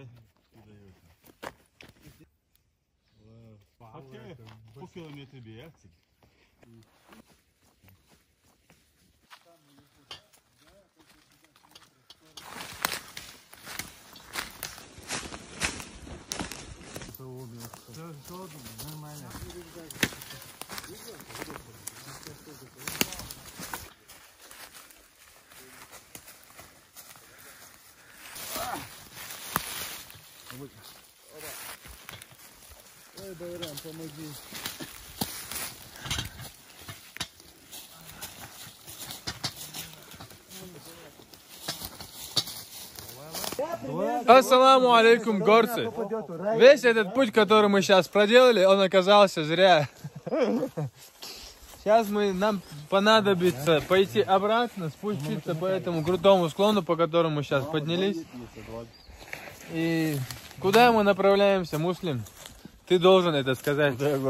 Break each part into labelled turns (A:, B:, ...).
A: Bu kilometre bir yer.
B: Нормально. Ой, Байрам, помоги.
C: Ассаламу алейкум, горцы. Весь этот путь, который мы сейчас проделали, он оказался зря. Сейчас нам понадобится пойти обратно, спуститься по этому крутому склону, по которому сейчас поднялись. И куда мы направляемся, Муслим? Ты должен это сказать.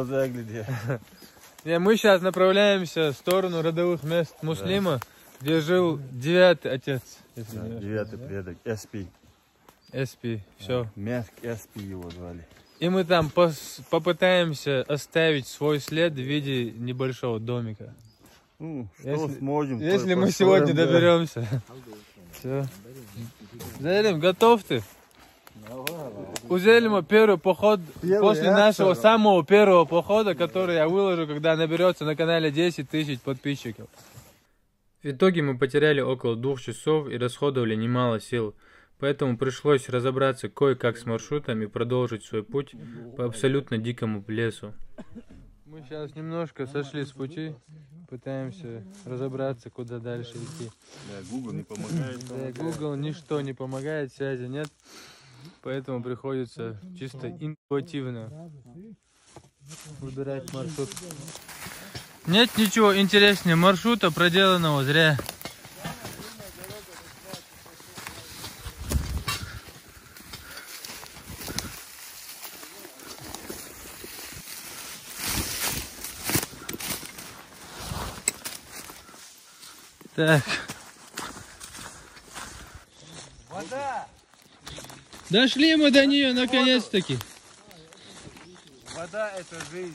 C: Мы сейчас направляемся в сторону родовых мест Муслима, где жил 9-й отец.
A: 9-й предок, SP.
C: SP, все.
A: Мяск SP его звали.
C: И мы там попытаемся оставить свой след в виде небольшого домика.
A: Ну, что сможем.
C: Если мы сегодня доберемся. Все. Зелим, готов ты? У Зелима первый поход после нашего самого первого похода, который я выложу, когда наберется на канале 10 тысяч подписчиков. В итоге мы потеряли около 2 часов и расходовали немало сил. Поэтому пришлось разобраться кое-как с маршрутом и продолжить свой путь по абсолютно дикому лесу. Мы сейчас немножко сошли с пути, пытаемся разобраться, куда дальше идти.
A: Да, Google не помогает.
C: Да, Google ничто не помогает, связи нет, поэтому приходится чисто интуитивно выбирать маршрут. Нет ничего интереснее маршрута, проделанного зря. Так.
B: Вода!
C: Дошли мы до нее наконец-таки.
B: Вода — это жизнь.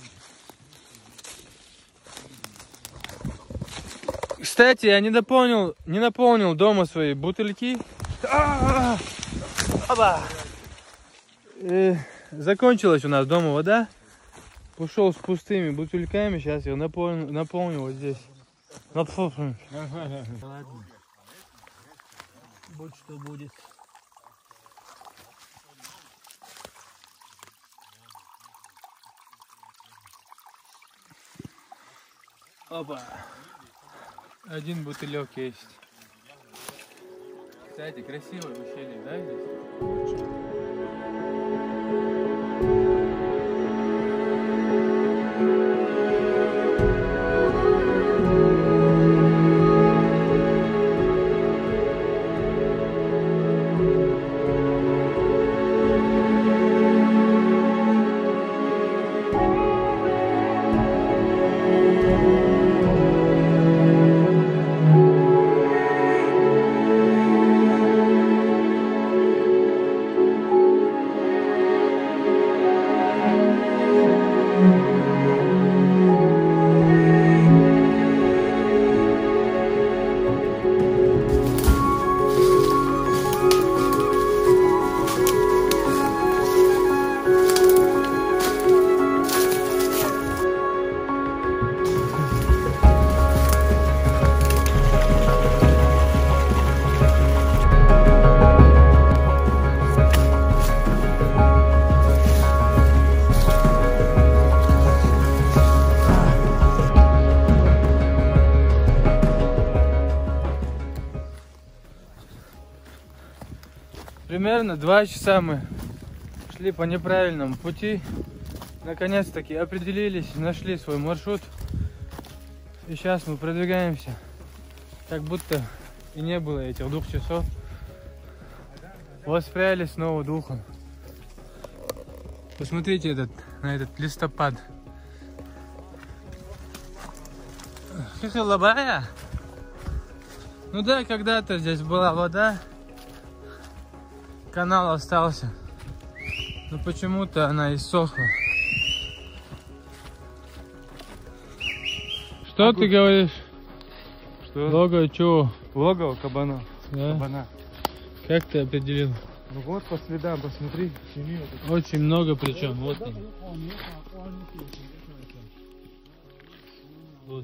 C: Кстати, я не наполнил дома свои бутыльки. Закончилась у нас дома вода. Ушел с пустыми бутыльками. Сейчас я наполню вот здесь.
B: Ладно. Будь что будет.
C: Опа. Один бутылек есть. Кстати, красивое ущелье, да, здесь? Примерно 2 часа мы шли по неправильному пути. Наконец-таки определились, нашли свой маршрут. И сейчас мы продвигаемся, как будто и не было этих 2 часов. Воспряли снова духом. Посмотрите на этот листопад. Хихилабая. Ну да, когда-то здесь была вода. Канал остался. Но почему-то она иссохла. Что ты говоришь?
A: Что?
C: Логово чего?
A: Логово кабана.
C: Да?
A: Кабана.
C: Как ты определил?
A: Ну вот по следам, посмотри.
C: Очень много причем. Вот они. Вот.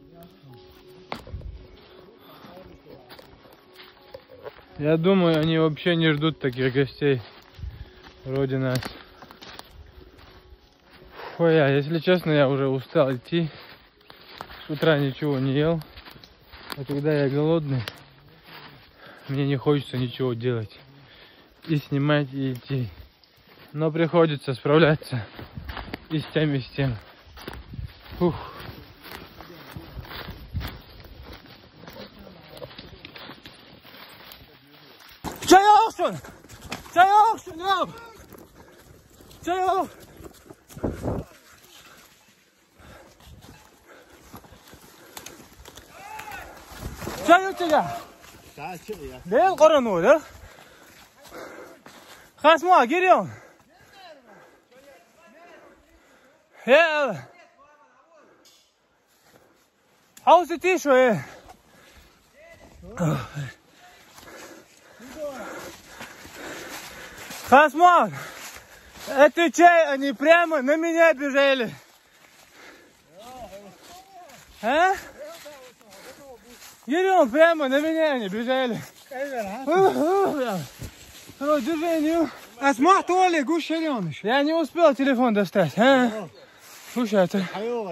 C: Я думаю, они вообще не ждут таких гостей вроде нас. Ой, если честно, я уже устал идти. С утра ничего не ел. А когда я голодный, мне не хочется ничего делать. И снимать, и идти. Но приходится справляться и с тем, и с тем. Фух. Чайокшун! Чайокшун! Чайок! Чайок тебя! Лел корону, да? Хасма, Гирион! Ел! Хаусы тише! Хасма! Отвечай, они прямо на меня бежали. А? Гирион, прямо на меня они бежали. Движению. Я не успел телефон достать. А? Слушай, это...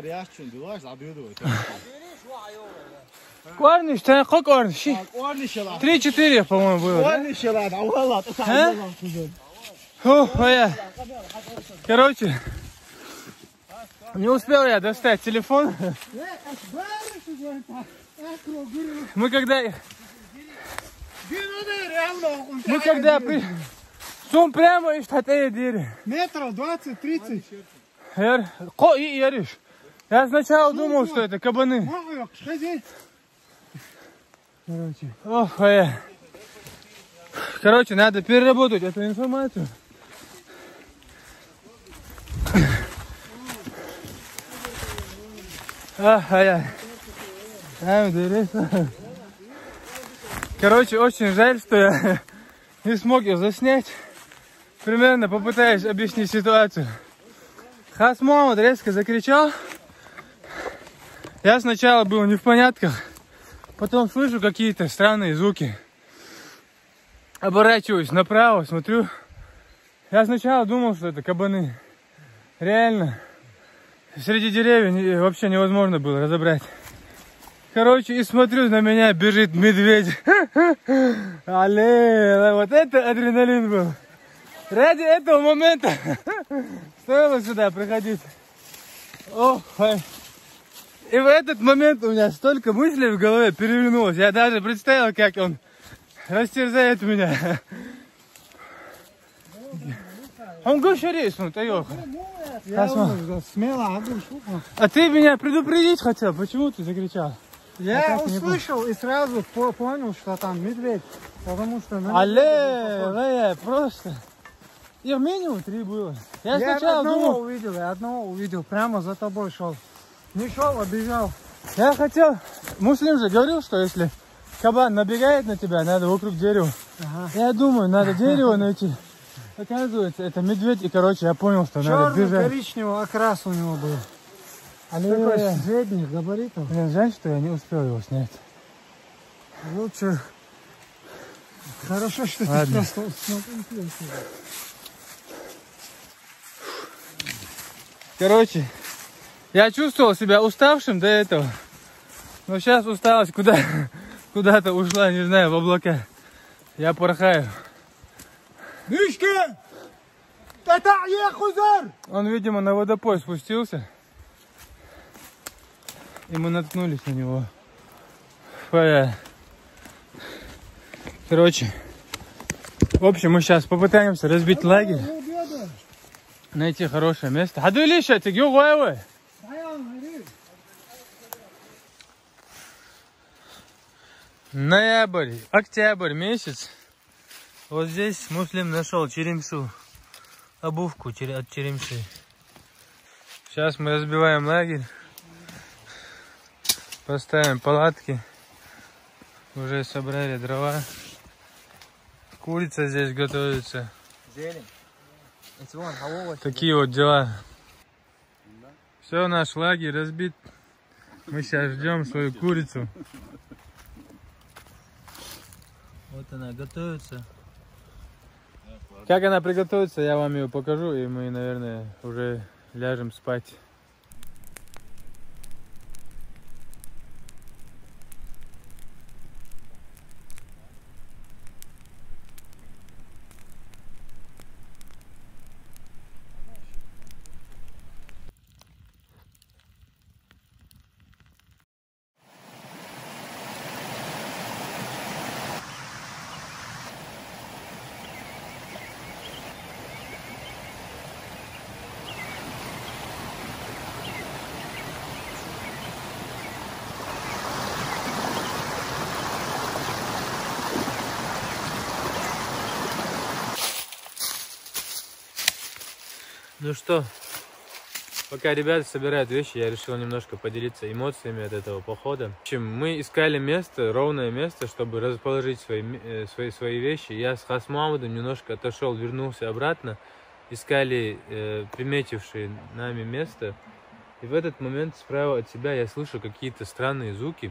C: Корниш, ты какой корниш? 3-4, по-моему, было. Да? А? Короче, не успел я достать телефон. Мы когда сум прямо из этой двери.
B: Метров 20-30.
C: Я сначала думал, что это кабаны. Короче, надо переработать эту информацию. Короче, очень жаль, что я не смог ее заснять. Примерно попытаюсь объяснить ситуацию. Хас Мухаммад резко закричал. Я сначала был не в понятках. Потом слышу какие-то странные звуки. Оборачиваюсь направо, смотрю. Я сначала думал, что это кабаны. Реально. Среди деревьев вообще невозможно было разобрать. Короче, и смотрю, на меня бежит медведь. Але, вот это адреналин был. Ради этого момента стоило сюда приходить. И в этот момент у меня столько мыслей в голове перевернулось. Я даже представил, как он растерзает меня. Он гушерис, он таёха. А ты меня предупредить хотел, почему ты закричал?
B: Я услышал и сразу понял, что там медведь. Потому что...
C: Але, просто... И минимум 3 было. Я сначала
B: одного увидел, прямо за тобой шел. Не шел, а бежал.
C: Я хотел... Муслим же говорил, что если кабан набегает на тебя, надо вокруг дерева.
B: Ага.
C: Я думаю, надо дерево найти. Оказывается, это медведь, и, короче, я понял, что надо бежать.
B: Черно-коричневый окрас у него был. Такой средних габаритов.
C: Блин, жаль, что я не успел его снять.
B: Лучше. Хорошо, что
C: ладно.
B: ты просто смотрел.
C: Короче, я чувствовал себя уставшим до этого. Но сейчас усталость куда-то ушла, не знаю, в облака. Я порхаю. Он, видимо, на водопой спустился. И мы наткнулись на него. Короче, в общем, мы сейчас попытаемся разбить лагерь. Найти хорошее место. Ноябрь, октябрь месяц. Вот здесь Муслим нашел черемшу. обувку от черемши. Сейчас мы разбиваем лагерь. Поставим палатки. Уже собрали дрова. Курица здесь готовится. Такие вот дела. Все, наш лагерь разбит. Мы сейчас ждем свою курицу. Вот она готовится. Как она приготовится, я вам ее покажу, и мы, наверное, уже ляжем спать. Ну что, пока ребята собирают вещи, я решил немножко поделиться эмоциями от этого похода. В общем, мы искали место, ровное место, чтобы расположить свои вещи. Я с Хасмамудом немножко отошел, вернулся обратно. Искали приметившие нами место. И в этот момент справа от себя я слышу какие-то странные звуки.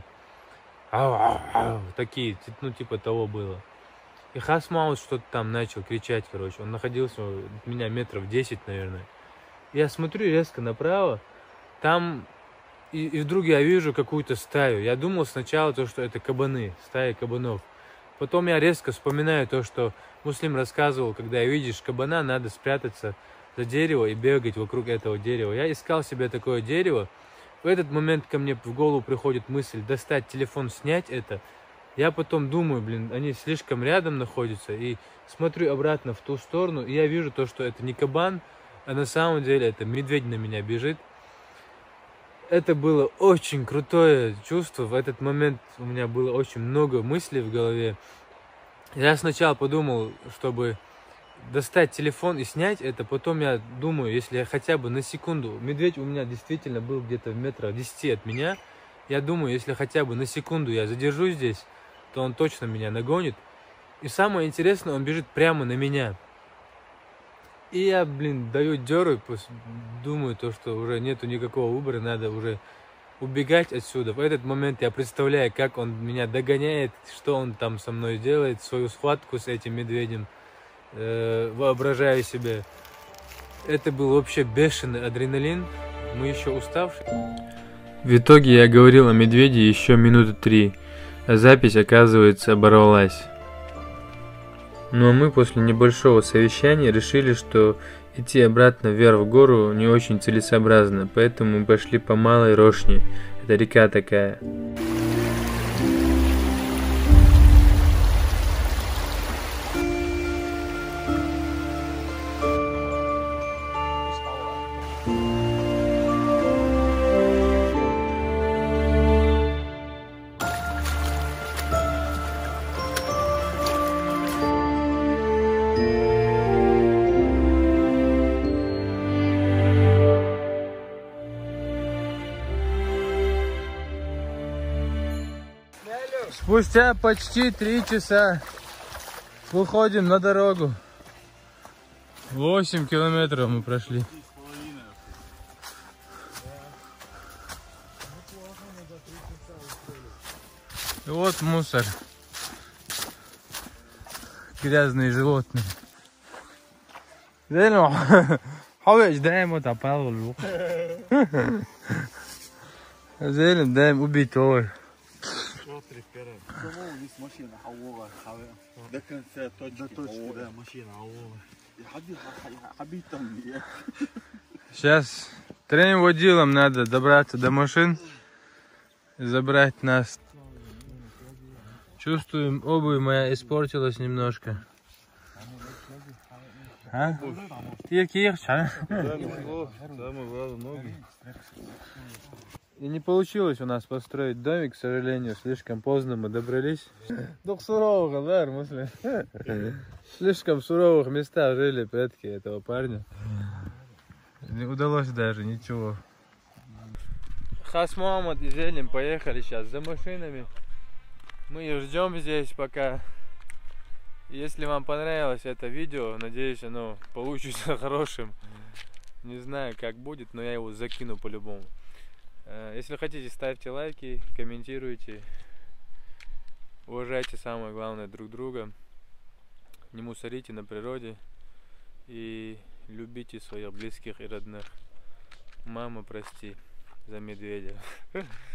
C: Такие, ну типа того было. И Хасмаут что-то там начал кричать, короче. Он находился от меня метров 10, наверное. Я смотрю резко направо. Там... И вдруг я вижу какую-то стаю. Я думал сначала, что это кабаны, стая кабанов. Потом я резко вспоминаю то, что Муслим рассказывал, когда видишь кабана, надо спрятаться за дерево и бегать вокруг этого дерева. Я искал себе такое дерево. В этот момент ко мне в голову приходит мысль достать телефон, снять это. Я потом думаю, блин, они слишком рядом находятся, и смотрю обратно в ту сторону, и я вижу то, что это не кабан, а на самом деле это медведь на меня бежит. Это было очень крутое чувство. В этот момент у меня было очень много мыслей в голове. Я сначала подумал, чтобы достать телефон и снять это, потом я думаю, если я хотя бы на секунду, медведь у меня действительно был где-то в метрах 10 от меня, я думаю, если хотя бы на секунду я задержусь здесь, то он точно меня нагонит. И самое интересное, он бежит прямо на меня. И я, блин, даю дёру, думаю, то, что уже нету никакого выбора, надо уже убегать отсюда. В этот момент я представляю, как он меня догоняет, что он там со мной делает, свою схватку с этим медведем, воображаю себе. Это был вообще бешеный адреналин, мы еще уставшие. В итоге я говорил о медведе еще минуты 3. А запись, оказывается, оборвалась. Ну а мы после небольшого совещания решили, что идти обратно вверх в гору не очень целесообразно, поэтому мы пошли по Малой Рошне. Это река такая. Спустя почти 3 часа выходим на дорогу. 8 километров мы прошли. И вот мусор. Грязные животные. Зелем даем убить его.
D: здесь машина عوضة ده كان فيها точки да машина عوضة
C: Сейчас 3 водилам надо добраться до машин и забрать нас. Чувствуем, обувь моя испортилась немножко. А? И не получилось у нас построить домик, к сожалению, слишком поздно мы добрались. Дух сурового, да, Муслим? Слишком в суровых местах жили предки этого парня. Не удалось даже ничего. Хас Мухаммад и Зелим поехали сейчас за машинами. Мы их ждем здесь пока. Если вам понравилось это видео, надеюсь, оно получится хорошим. Не знаю, как будет, но я его закину по-любому. Если хотите, ставьте лайки, комментируйте. Уважайте, самое главное, друг друга. Не мусорите на природе. И любите своих близких и родных. Мама, прости за медведя.